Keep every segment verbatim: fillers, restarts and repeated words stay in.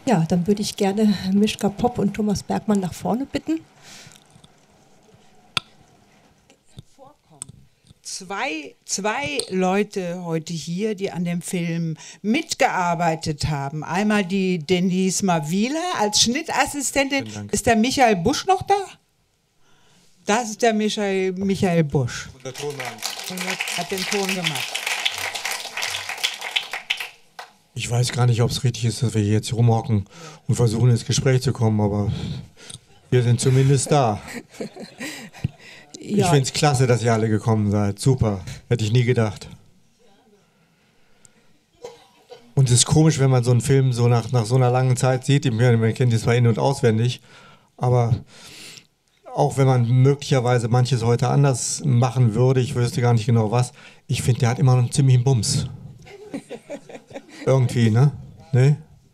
Ja, dann würde ich gerne Mischka Popp und Thomas Bergmann nach vorne bitten. Zwei, zwei Leute heute hier, die an dem Film mitgearbeitet haben. Einmal die Denise Mavila als Schnittassistentin. Ist der Michael Busch noch da? Das ist der Michael, Michael Busch. Und der Tonmann. Hat den Ton gemacht. Ich weiß gar nicht, ob es richtig ist, dass wir hier jetzt rumhocken und versuchen, ins Gespräch zu kommen, aber wir sind zumindest da. Ja. Ich finde es klasse, dass ihr alle gekommen seid. Super. Hätte ich nie gedacht. Und es ist komisch, wenn man so einen Film so nach, nach so einer langen Zeit sieht. Man kennt es zwar in- und auswendig, aber auch wenn man möglicherweise manches heute anders machen würde, ich wüsste gar nicht genau was, ich finde, der hat immer noch einen ziemlichen Bums. Irgendwie, ne? Ne?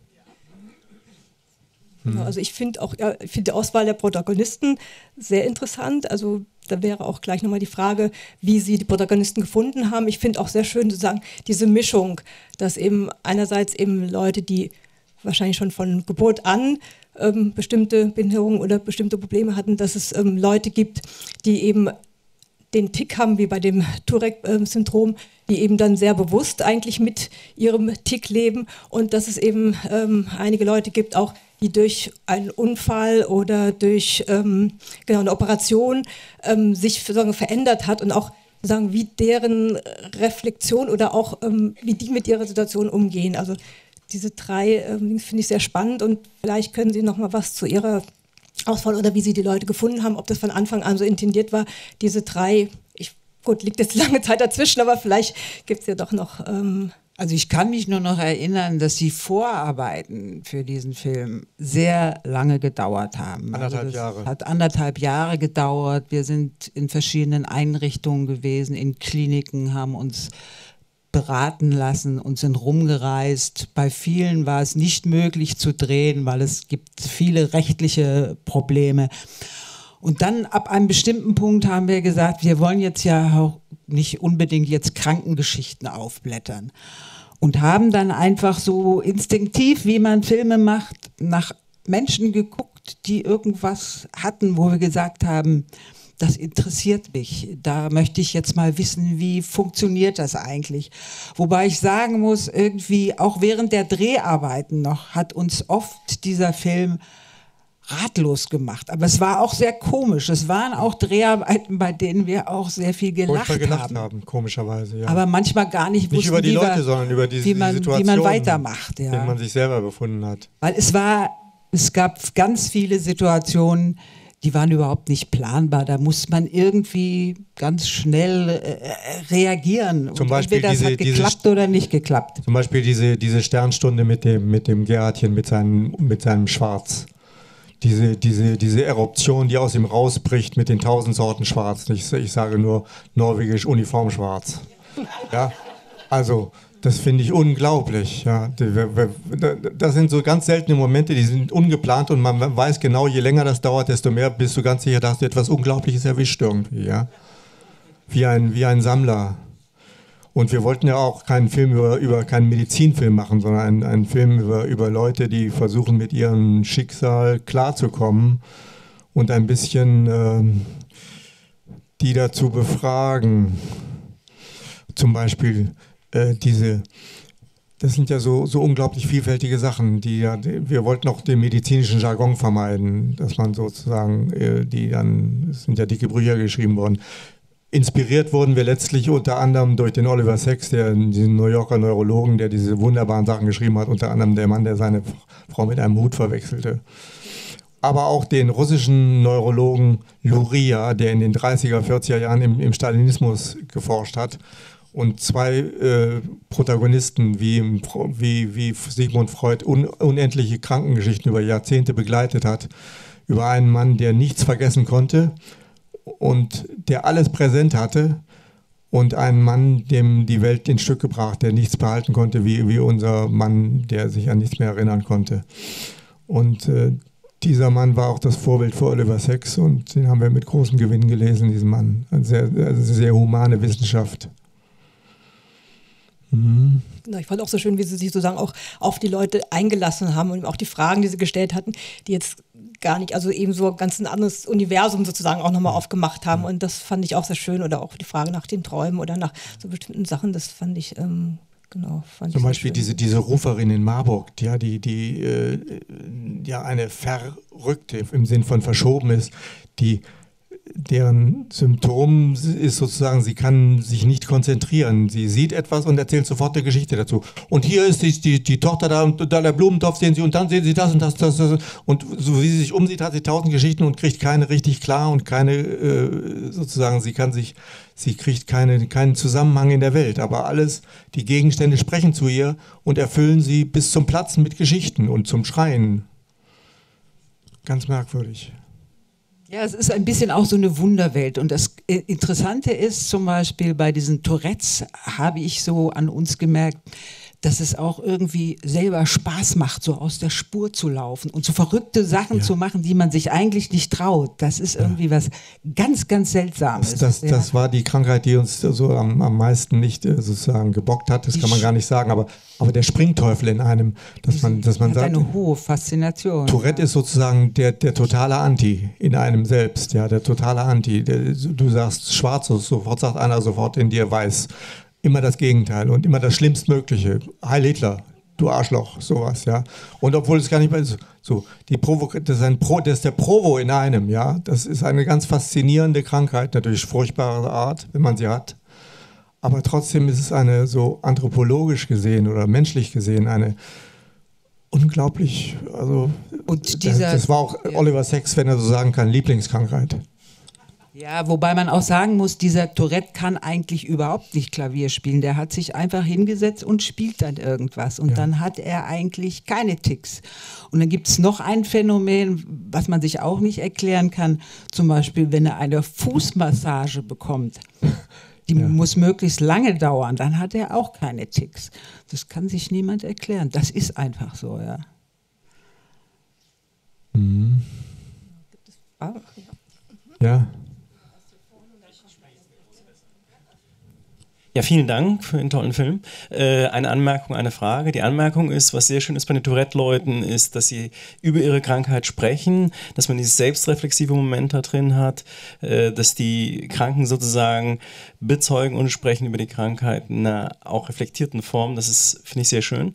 Hm. Also ich finde auch, ja, ich finde die Auswahl der Protagonisten sehr interessant. Also da wäre auch gleich nochmal die Frage, wie Sie die Protagonisten gefunden haben. Ich finde auch sehr schön sozusagen diese Mischung, dass eben einerseits eben Leute, die wahrscheinlich schon von Geburt an ähm, bestimmte Behinderungen oder bestimmte Probleme hatten, dass es ähm, Leute gibt, die eben den Tick haben, wie bei dem Tourette-Syndrom, die eben dann sehr bewusst eigentlich mit ihrem Tick leben und dass es eben ähm, einige Leute gibt, auch die durch einen Unfall oder durch ähm, genau, eine Operation ähm, sich sagen, verändert hat und auch sagen, wie deren Reflexion oder auch ähm, wie die mit ihrer Situation umgehen. Also diese drei ähm, finde ich sehr spannend und vielleicht können Sie noch mal was zu Ihrer Auswahl oder wie Sie die Leute gefunden haben, ob das von Anfang an so intendiert war, diese drei, ich, gut, liegt jetzt lange Zeit dazwischen, aber vielleicht gibt es ja doch noch... Ähm Also ich kann mich nur noch erinnern, dass die Vorarbeiten für diesen Film sehr lange gedauert haben. Anderthalb also Jahre. Hat anderthalb Jahre gedauert. Wir sind in verschiedenen Einrichtungen gewesen, in Kliniken, haben uns beraten lassen und sind rumgereist. Bei vielen war es nicht möglich zu drehen, weil es gibt viele rechtliche Probleme. Und dann ab einem bestimmten Punkt haben wir gesagt, wir wollen jetzt ja auch nicht unbedingt jetzt Krankengeschichten aufblättern. Und haben dann einfach so instinktiv, wie man Filme macht, nach Menschen geguckt, die irgendwas hatten, wo wir gesagt haben, das interessiert mich. Da möchte ich jetzt mal wissen, wie funktioniert das eigentlich. Wobei ich sagen muss, irgendwie auch während der Dreharbeiten noch hat uns oft dieser Film ratlos gemacht. Aber es war auch sehr komisch. Es waren auch Dreharbeiten, bei denen wir auch sehr viel gelacht, Wo wir gelacht haben. haben. Komischerweise, ja. Aber manchmal gar nicht wussten, nicht über die wie, Leute, wir, sondern über diese, wie, man, die Situation, wie man weitermacht. Ja. in der man sich selber befunden hat. Weil es war, es gab ganz viele Situationen, die waren überhaupt nicht planbar. Da muss man irgendwie ganz schnell äh, reagieren. Zum Und Beispiel entweder diese, es hat geklappt diese, oder nicht geklappt. Zum Beispiel diese, diese Sternstunde mit dem, mit dem Gerhardchen, mit seinem, mit seinem Schwarz. Diese, diese, diese Eruption, die aus ihm rausbricht mit den tausend Sorten Schwarz. Ich, ich sage nur norwegisch Uniformschwarz. Ja, also das finde ich unglaublich. Ja. Das sind so ganz seltene Momente, die sind ungeplant und man weiß genau, je länger das dauert, desto mehr bist du ganz sicher, da hast du etwas Unglaubliches erwischt irgendwie. Ja. Wie ein, wie ein Sammler. Und wir wollten ja auch keinen Film über, über keinen Medizinfilm machen, sondern einen, einen Film über, über Leute, die versuchen, mit ihrem Schicksal klarzukommen und ein bisschen ähm, die dazu befragen. Zum Beispiel äh, diese, das sind ja so, so unglaublich vielfältige Sachen, die ja, die, wir wollten auch den medizinischen Jargon vermeiden, dass man sozusagen, äh, die dann, es sind ja dicke Bücher geschrieben worden. Inspiriert wurden wir letztlich unter anderem durch den Oliver Sacks, der, diesen New Yorker Neurologen, der diese wunderbaren Sachen geschrieben hat, unter anderem der Mann, der seine Frau mit einem Hut verwechselte. Aber auch den russischen Neurologen Luria, der in den dreißiger, vierziger Jahren im, im Stalinismus geforscht hat. Und zwei äh, Protagonisten wie, wie, wie Sigmund Freud un, unendliche Krankengeschichten über Jahrzehnte begleitet hat. Über einen Mann, der nichts vergessen konnte und der alles präsent hatte, und einen Mann, dem die Welt in Stück gebracht, der nichts behalten konnte, wie, wie unser Mann, der sich an nichts mehr erinnern konnte. Und äh, dieser Mann war auch das Vorbild für Oliver Sacks und den haben wir mit großem Gewinn gelesen, diesen Mann. Eine sehr, also sehr humane Wissenschaft. Mhm. Ich fand auch so schön, wie sie sich sozusagen auch auf die Leute eingelassen haben und auch die Fragen, die sie gestellt hatten, die jetzt gar nicht, also eben so ganz ein anderes Universum sozusagen auch nochmal aufgemacht haben. Und das fand ich auch sehr schön. Oder auch die Frage nach den Träumen oder nach so bestimmten Sachen, das fand ich, ähm, genau. Fand Zum ich Beispiel diese, diese Ruferin in Marburg, die, ja, die, die äh, ja eine Verrückte im Sinn von verschoben ist, die deren Symptom ist sozusagen, sie kann sich nicht konzentrieren. Sie sieht etwas und erzählt sofort eine Geschichte dazu. Und hier ist die, die, die Tochter da und da der Blumentopf sehen sie und dann sehen sie das und das, das, das. Und so wie sie sich umsieht, hat sie tausend Geschichten und kriegt keine richtig klar und keine, äh, sozusagen, sie kann sich, sie kriegt keine, keinen Zusammenhang in der Welt. Aber alles, die Gegenstände sprechen zu ihr und erfüllen sie bis zum Platzen mit Geschichten und zum Schreien. Ganz merkwürdig. Ja, es ist ein bisschen auch so eine Wunderwelt. Und das Interessante ist zum Beispiel bei diesen Tourettes, habe ich so an uns gemerkt, dass es auch irgendwie selber Spaß macht, so aus der Spur zu laufen und so verrückte Sachen ja. zu machen, die man sich eigentlich nicht traut. Das ist irgendwie ja. was ganz, ganz Seltsames. Das, das, ja. das war die Krankheit, die uns so am, am meisten nicht sozusagen gebockt hat, das die kann man gar nicht sagen, aber, aber der Springteufel in einem, dass man, dass man hat sagt, eine hohe Faszination. Tourette ja. ist sozusagen der, der totale Anti in einem selbst, ja, der totale Anti. Der, du sagst schwarz, sofort sagt einer sofort in dir weiß. Immer das Gegenteil und immer das Schlimmstmögliche. Heil Hitler, du Arschloch, sowas, ja. Und obwohl es gar nicht mehr ist, so, die Provo, das ist ein Pro, das ist der Provo in einem, ja. Das ist eine ganz faszinierende Krankheit, natürlich furchtbare Art, wenn man sie hat. Aber trotzdem ist es eine so anthropologisch gesehen oder menschlich gesehen eine unglaublich, also und dieser, das war auch ja. Oliver Sacks, wenn er so sagen kann, Lieblingskrankheit. Ja, wobei man auch sagen muss, dieser Tourette kann eigentlich überhaupt nicht Klavier spielen. Der hat sich einfach hingesetzt und spielt dann irgendwas. Und ja. dann hat er eigentlich keine Ticks. Und dann gibt es noch ein Phänomen, was man sich auch nicht erklären kann. Zum Beispiel, wenn er eine Fußmassage bekommt. Die ja. muss möglichst lange dauern. Dann hat er auch keine Ticks. Das kann sich niemand erklären. Das ist einfach so, ja. Mhm. Ja. Ja, vielen Dank für den tollen Film. Äh, eine Anmerkung, eine Frage. Die Anmerkung ist, was sehr schön ist bei den Tourette-Leuten, ist, dass sie über ihre Krankheit sprechen, dass man dieses selbstreflexive Moment da drin hat, äh, dass die Kranken sozusagen bezeugen und sprechen über die Krankheit in einer auch reflektierten Form. Das ist, finde ich, sehr schön.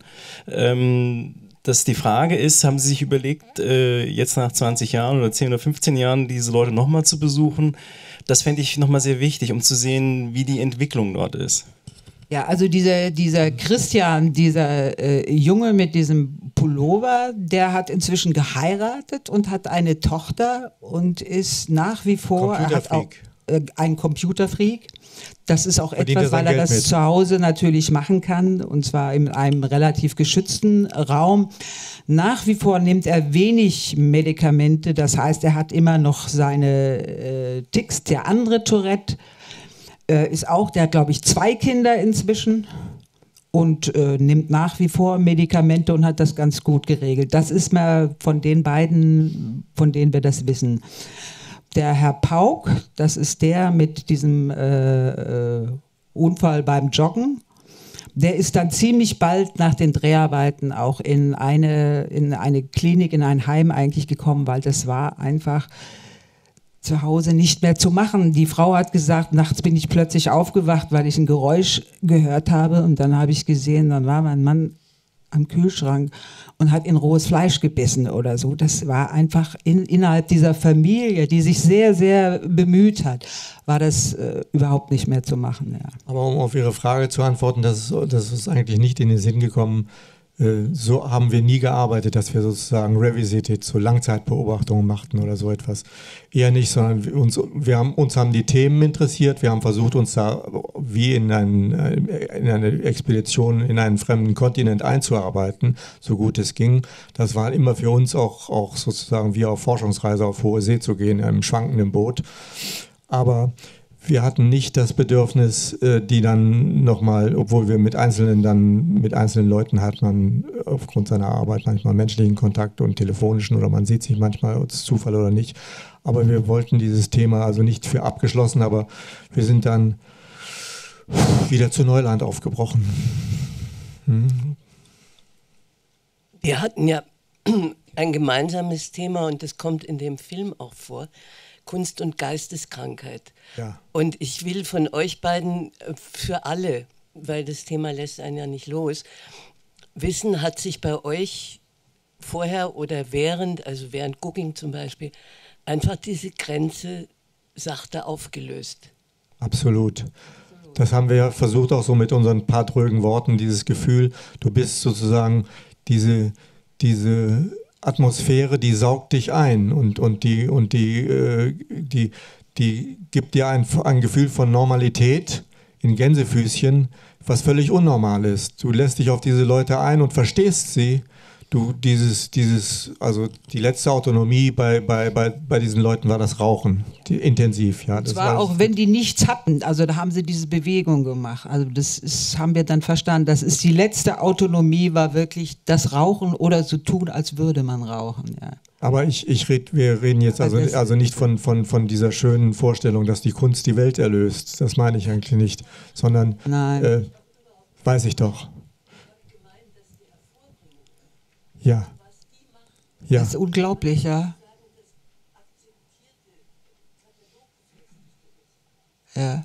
Ähm, dass die Frage ist, haben Sie sich überlegt, äh, jetzt nach zwanzig Jahren oder zehn oder fünfzehn Jahren diese Leute nochmal zu besuchen? Das fände ich nochmal sehr wichtig, um zu sehen, wie die Entwicklung dort ist. Ja, also dieser, dieser Christian, dieser äh, Junge mit diesem Pullover, der hat inzwischen geheiratet und hat eine Tochter und ist nach wie vor er hat auch, äh, ein Computerfreak. Das ist auch Verdient etwas, weil er das mit. zu Hause natürlich machen kann, und zwar in einem relativ geschützten Raum. Nach wie vor nimmt er wenig Medikamente, das heißt, er hat immer noch seine äh, Ticks. Der andere Tourette äh, ist auch, der hat, glaube ich, zwei Kinder inzwischen und äh, nimmt nach wie vor Medikamente und hat das ganz gut geregelt. Das ist mal von den beiden, von denen wir das wissen. Der Herr Pauk, das ist der mit diesem äh, äh, Unfall beim Joggen, der ist dann ziemlich bald nach den Dreharbeiten auch in eine, in eine Klinik, in ein Heim eigentlich gekommen, weil das war einfach zu Hause nicht mehr zu machen. Die Frau hat gesagt, nachts bin ich plötzlich aufgewacht, weil ich ein Geräusch gehört habe, und dann habe ich gesehen, dann war mein Mann am Kühlschrank und hat in rohes Fleisch gebissen oder so. Das war einfach in, innerhalb dieser Familie, die sich sehr, sehr bemüht hat, war das äh, überhaupt nicht mehr zu machen. Ja. Aber um auf Ihre Frage zu antworten, das ist, das ist eigentlich nicht in den Sinn gekommen. Äh, so haben wir nie gearbeitet, dass wir sozusagen Revisited, so Langzeitbeobachtungen machten oder so etwas. Eher nicht, sondern wir, uns, wir haben, uns haben die Themen interessiert. Wir haben versucht, uns da wie in, ein, in eine Expedition in einen fremden Kontinent einzuarbeiten, so gut es ging. Das war immer für uns auch, auch sozusagen wie auf Forschungsreise auf hohe See zu gehen, in einem schwankenden Boot. Aber wir hatten nicht das Bedürfnis, die dann nochmal, obwohl wir mit einzelnen dann mit einzelnen Leuten hat man aufgrund seiner Arbeit manchmal menschlichen Kontakt und telefonischen, oder man sieht sich manchmal, ob es Zufall oder nicht. Aber wir wollten dieses Thema also nicht für abgeschlossen, aber wir sind dann wieder zu Neuland aufgebrochen. Hm. Wir hatten ja ein gemeinsames Thema und das kommt in dem Film auch vor, Kunst und Geisteskrankheit. Ja. Und ich will von euch beiden für alle, weil das Thema lässt einen ja nicht los, wissen, hat sich bei euch vorher oder während, also während Cooking zum Beispiel, einfach diese Grenze sachte aufgelöst? Absolut. Das haben wir ja versucht auch so mit unseren paar drögen Worten, dieses Gefühl, du bist sozusagen diese, diese Atmosphäre, die saugt dich ein und, und, die, und die, äh, die, die gibt dir ein, ein Gefühl von Normalität in Gänsefüßchen, was völlig unnormal ist. Du lässt dich auf diese Leute ein und verstehst sie. Du, dieses, dieses, also die letzte Autonomie bei, bei, bei, bei diesen Leuten war das Rauchen, die, intensiv, ja. Das das war war auch, wenn die nichts hatten, also da haben sie diese Bewegung gemacht, also das ist, haben wir dann verstanden, das ist die letzte Autonomie, war wirklich das Rauchen oder so tun, als würde man rauchen, ja. Aber ich, ich red, wir reden jetzt also, also nicht von, von, von dieser schönen Vorstellung, dass die Kunst die Welt erlöst, das meine ich eigentlich nicht, sondern, Nein. Äh, weiß ich doch. Ja. Ja. Das ist unglaublich, ja. Ja.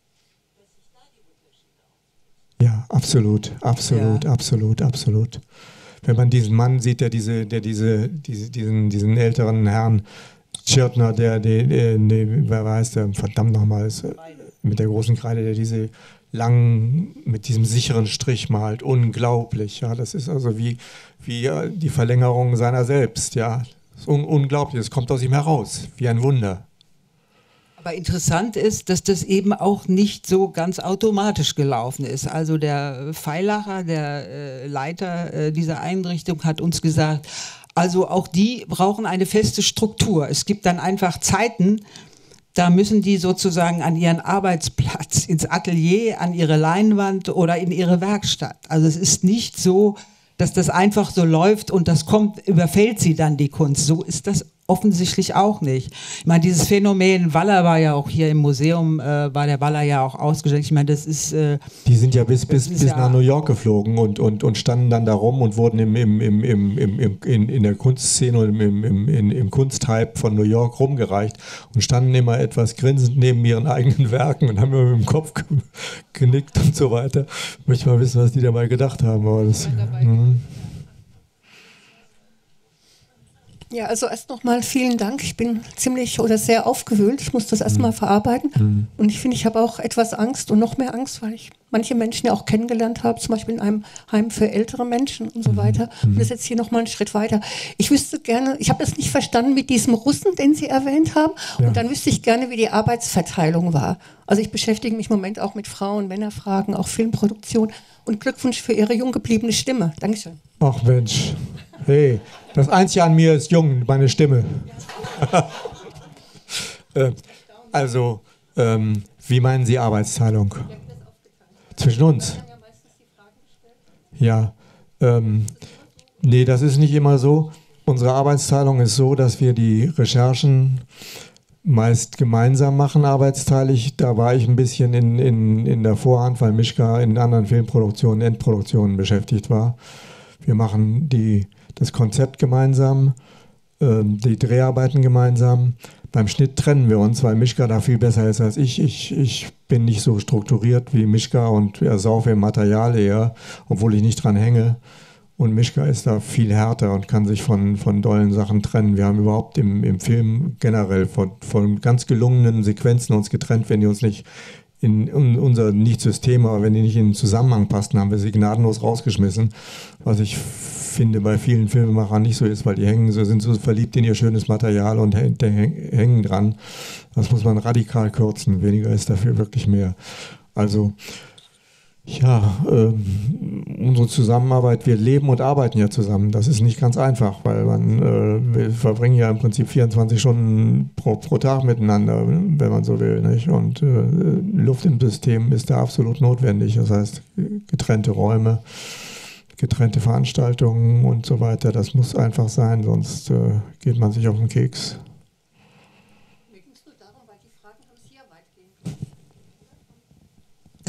Ja, absolut, absolut, Ja. absolut, absolut. Wenn man diesen Mann sieht, der diese, der diese, diese diesen, diesen älteren Herrn Tschirtner, der, der, der, der, wer heißt der, verdammt nochmal, ist, äh, mit der großen Kreide, der diese langen, mit diesem sicheren Strich malt, unglaublich, ja, das ist also wie, wie äh, die Verlängerung seiner selbst, ja, das ist un unglaublich, es kommt aus ihm heraus, wie ein Wunder. Aber interessant ist, dass das eben auch nicht so ganz automatisch gelaufen ist. Also der Feilacher, der äh, Leiter äh, dieser Einrichtung, hat uns gesagt, also auch die brauchen eine feste Struktur. Es gibt dann einfach Zeiten, da müssen die sozusagen an ihren Arbeitsplatz, ins Atelier, an ihre Leinwand oder in ihre Werkstatt. Also es ist nicht so, dass das einfach so läuft und das kommt, überfällt sie dann die Kunst. So ist das offensichtlich auch nicht. Ich meine, dieses Phänomen, Waller war ja auch hier im Museum, äh, war der Waller ja auch ausgestellt. Ich meine, das ist... Äh, Die sind ja bis, bis, bis ja nach New York geflogen und, und, und standen dann da rum und wurden im, im, im, im, im, im, in, in der Kunstszene und im, im, im, im Kunsthype von New York rumgereicht und standen immer etwas grinsend neben ihren eigenen Werken und haben immer mit dem Kopf ge genickt und so weiter. Ich möchte mal wissen, was die dabei gedacht haben. Aber das, mh. Ja, also erst nochmal vielen Dank. Ich bin ziemlich oder sehr aufgewühlt. Ich muss das erstmal verarbeiten. Mhm. Und ich finde, ich habe auch etwas Angst und noch mehr Angst, weil ich manche Menschen ja auch kennengelernt habe, zum Beispiel in einem Heim für ältere Menschen und so weiter. Und das ist jetzt hier nochmal einen Schritt weiter. Ich wüsste gerne, ich habe das nicht verstanden mit diesem Russen, den Sie erwähnt haben. Ja. Und dann wüsste ich gerne, wie die Arbeitsverteilung war. Also ich beschäftige mich im Moment auch mit Frauen, Männerfragen, auch Filmproduktion. Und Glückwunsch für Ihre jung gebliebene Stimme. Dankeschön. Ach Mensch, hey, das Einzige an mir ist jung, meine Stimme. äh, also, ähm, wie meinen Sie Arbeitsteilung? Zwischen uns? Ja, ähm, nee, das ist nicht immer so. Unsere Arbeitsteilung ist so, dass wir die Recherchen meist gemeinsam machen, arbeitsteilig. Da war ich ein bisschen in, in, in der Vorhand, weil Mischka in anderen Filmproduktionen, Endproduktionen beschäftigt war. Wir machen die, das Konzept gemeinsam, äh, die Dreharbeiten gemeinsam. Beim Schnitt trennen wir uns, weil Mischka da viel besser ist als ich. Ich, ich bin nicht so strukturiert wie Mischka und er saufe im Material eher, obwohl ich nicht dran hänge. Und Mischka ist da viel härter und kann sich von, von dollen Sachen trennen. Wir haben überhaupt im, im Film generell von, von ganz gelungenen Sequenzen uns getrennt, wenn die uns nicht in, in unser, nicht System, aber wenn die nicht in den Zusammenhang passten, haben wir sie gnadenlos rausgeschmissen. Was ich finde bei vielen Filmemachern nicht so ist, weil die hängen so, sind so verliebt in ihr schönes Material und hängen dran. Das muss man radikal kürzen. Weniger ist dafür wirklich mehr. Also ja, ähm, unsere Zusammenarbeit, wir leben und arbeiten ja zusammen. Das ist nicht ganz einfach, weil man, äh, wir verbringen ja im Prinzip vierundzwanzig Stunden pro, pro Tag miteinander, wenn man so will, nicht? Und äh, Luft im System ist da absolut notwendig. Das heißt, getrennte Räume, getrennte Veranstaltungen und so weiter. Das muss einfach sein, sonst äh, geht man sich auf den Keks.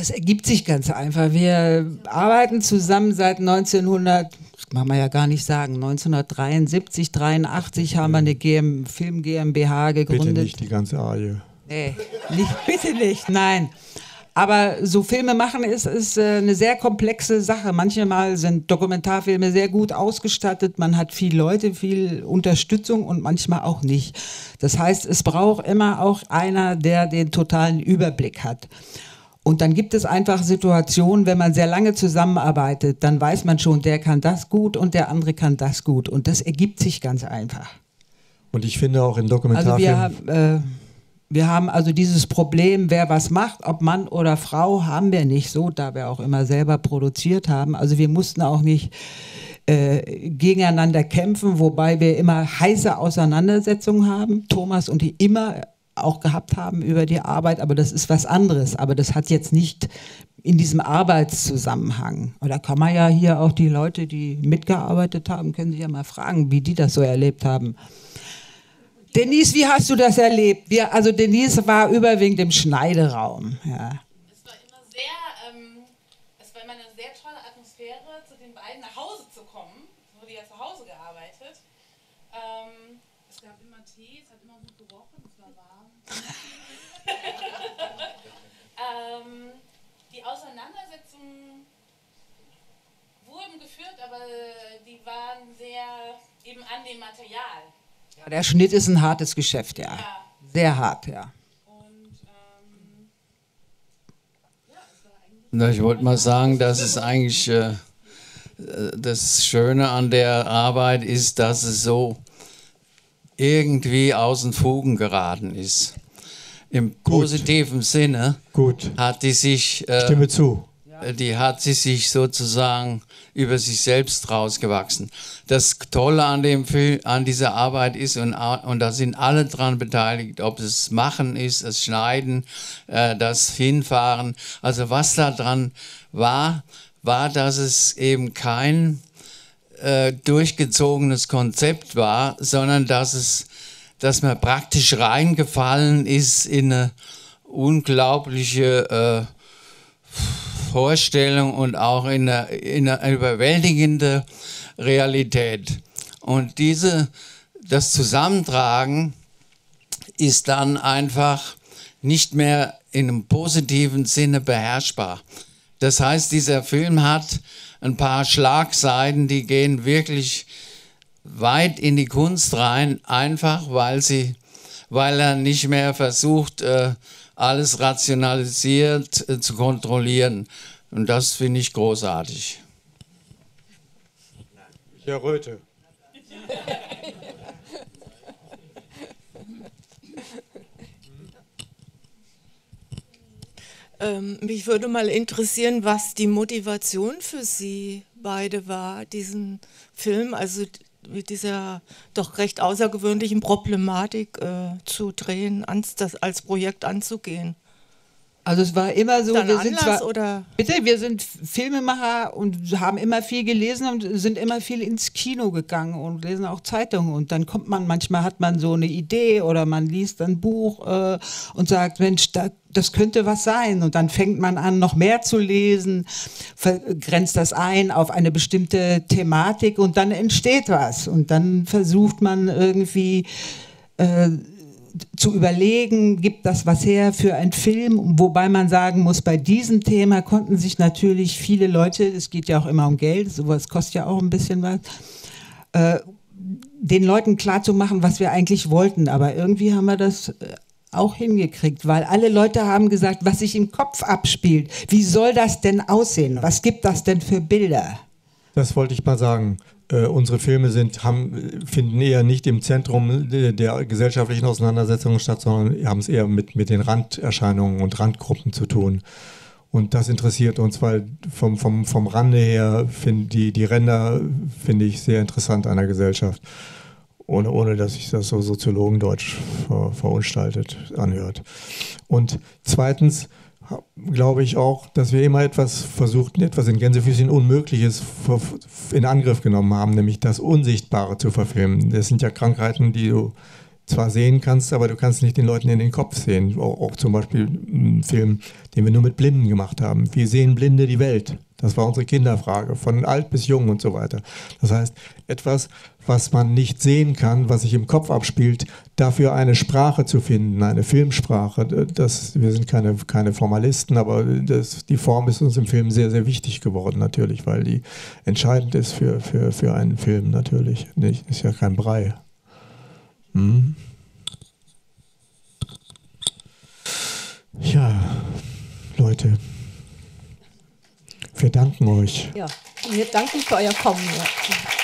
Das ergibt sich ganz einfach. Wir arbeiten zusammen seit neunzehnhundert, das kann man ja gar nicht sagen, neunzehnhundertdreiundsiebzig, dreiundachtzig haben wir eine G M, Film GmbH gegründet. Bitte nicht die ganze Arie. Nee, nicht, bitte nicht, nein. Aber so Filme machen ist, ist äh, eine sehr komplexe Sache. Manchmal sind Dokumentarfilme sehr gut ausgestattet, man hat viele Leute, viel Unterstützung und manchmal auch nicht. Das heißt, es braucht immer auch einer, der den totalen Überblick hat. Und dann gibt es einfach Situationen, wenn man sehr lange zusammenarbeitet, dann weiß man schon, der kann das gut und der andere kann das gut. Und das ergibt sich ganz einfach. Und ich finde auch in Dokumentarfilmen... Also wir, äh, wir haben also dieses Problem, wer was macht, ob Mann oder Frau, haben wir nicht so, da wir auch immer selber produziert haben. Also wir mussten auch nicht äh, gegeneinander kämpfen, wobei wir immer heiße Auseinandersetzungen haben. Thomas und ich immer auch gehabt haben über die Arbeit, aber das ist was anderes. Aber das hat jetzt nicht in diesem Arbeitszusammenhang. Und da kann man ja hier auch die Leute, die mitgearbeitet haben, können sich ja mal fragen, wie die das so erlebt haben. Denise, wie hast du das erlebt? Wir, also Denise war überwiegend im Schneideraum. Ja. Es war immer sehr, ähm, es war immer eine sehr tolle Atmosphäre, zu den beiden nach Hause zu kommen. Es wurde ja zu Hause gearbeitet. Ähm, es gab immer Tee, es hat immer gut gerochen, es war warm. ähm, die Auseinandersetzungen wurden geführt, aber die waren sehr eben an dem Material. Ja, der Schnitt ist ein hartes Geschäft, ja. Ja. Sehr hart, ja. Und, ähm, ja, es war eigentlich Na, ich wollte mal sagen, dass es eigentlich äh, das Schöne an der Arbeit ist, dass es so irgendwie aus den Fugen geraten ist. Im Gut. positiven Sinne Gut, hat die sich, äh, stimme zu. die hat sie sich sozusagen über sich selbst rausgewachsen. Das Tolle an dem Film, an dieser Arbeit ist, und, und da sind alle dran beteiligt, ob es Machen ist, das Schneiden, äh, das Hinfahren. Also was da dran war, war, dass es eben kein äh, durchgezogenes Konzept war, sondern dass es, dass man praktisch reingefallen ist in eine unglaubliche äh, Vorstellung und auch in eine, in eine überwältigende Realität. Und diese, das Zusammentragen ist dann einfach nicht mehr in einem positiven Sinne beherrschbar. Das heißt, dieser Film hat ein paar Schlagseiten, die gehen wirklich weit in die Kunst rein, einfach weil sie, weil er nicht mehr versucht, äh, alles rationalisiert äh, zu kontrollieren. Und das finde ich großartig. Ja, Röte. ähm, mich würde mal interessieren, was die Motivation für Sie beide war, diesen Film, also mit dieser doch recht außergewöhnlichen Problematik äh, zu drehen, ans, das als Projekt anzugehen. Also es war immer so, Dann wir sind Anlass zwar, oder? bitte, wir sind Filmemacher und haben immer viel gelesen und sind immer viel ins Kino gegangen und lesen auch Zeitungen, und dann kommt man, manchmal hat man so eine Idee oder man liest ein Buch äh, und sagt, Mensch, da, das könnte was sein, und dann fängt man an, noch mehr zu lesen, grenzt das ein auf eine bestimmte Thematik und dann entsteht was, und dann versucht man irgendwie äh, zu überlegen, gibt das was her für einen Film, wobei man sagen muss, bei diesem Thema konnten sich natürlich viele Leute, es geht ja auch immer um Geld, sowas kostet ja auch ein bisschen was, äh, den Leuten klarzumachen, was wir eigentlich wollten, aber irgendwie haben wir das auch hingekriegt, weil alle Leute haben gesagt, was sich im Kopf abspielt, wie soll das denn aussehen, was gibt das denn für Bilder? Das wollte ich mal sagen. Äh, unsere Filme sind, haben, finden eher nicht im Zentrum der, der gesellschaftlichen Auseinandersetzungen statt, sondern haben es eher mit, mit den Randerscheinungen und Randgruppen zu tun. Und das interessiert uns, weil vom, vom, vom Rande her find die, die Ränder finde ich sehr interessant einer Gesellschaft. Ohne, ohne dass sich das so soziologendeutsch ver, verunstaltet anhört. Und zweitens glaube ich auch, dass wir immer etwas versuchten, etwas in Gänsefüßchen Unmögliches in Angriff genommen haben, nämlich das Unsichtbare zu verfilmen. Das sind ja Krankheiten, die du zwar sehen kannst, aber du kannst nicht den Leuten in den Kopf sehen. Auch, auch zum Beispiel ein Film, den wir nur mit Blinden gemacht haben. Wie sehen Blinde die Welt? Das war unsere Kinderfrage, von alt bis jung und so weiter. Das heißt, etwas, was man nicht sehen kann, was sich im Kopf abspielt, dafür eine Sprache zu finden, eine Filmsprache. Das, wir sind keine, keine Formalisten, aber das, die Form ist uns im Film sehr, sehr wichtig geworden natürlich, weil die entscheidend ist für, für, für einen Film natürlich. Nicht, ist ja kein Brei. Hm. Ja, Leute, wir danken euch. Ja, wir danken für euer Kommen. Ja.